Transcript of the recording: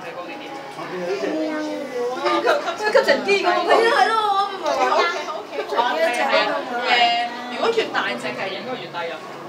隻高啲啲？ 佢吸成啲咁啊！係咯，我咪話 OK，如果越大隻嘅應該越低啊。